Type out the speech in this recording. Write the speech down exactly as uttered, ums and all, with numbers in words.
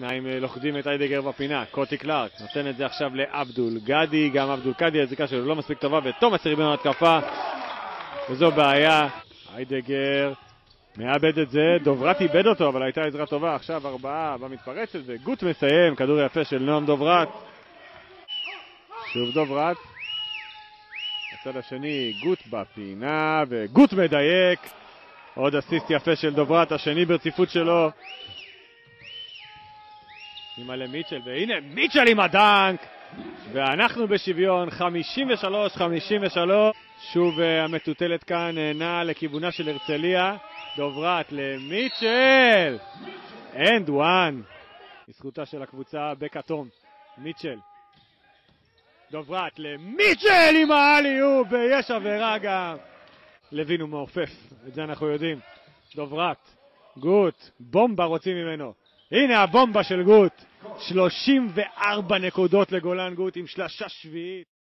שניים לוכדים את איידגר בפינה. קוטי קלארק נותן את זה עכשיו לאבדול גדי, גם אבדול גדי הזיקה שלו לא מספיק טובה, ותומאס ריבן התקפה, וזו בעיה. איידגר מאבד את זה, דוברת איבד אותו, אבל הייתה עזרה טובה. עכשיו ארבעה במתפרצת, וגוט מסיים, כדור יפה של נועם דוברת. שוב דוברת, הצד השני, גוט בפינה, וגוט מדייק. עוד אסיסט יפה של דוברת, השני ברציפות שלו. עם עלי מיטשל, והנה מיטשל עם הדנק, ואנחנו בשוויון, חמישים ושלוש חמישים ושלוש. שוב המטוטלת כאן נעה לכיוונה של הרצליה. דוברת למיטשל, אנד וואן, לזכותה של הקבוצה בכתום. מיטשל, דוברת למיטשל עם האליופ, ויש עבירה גם. לוין הוא מעופף, את זה אנחנו יודעים. דוברת, גוט, בומבה רוצים ממנו. הנה הבומבה של גוט, שלושים וארבע נקודות לגולן גוט עם שלשה שביעית.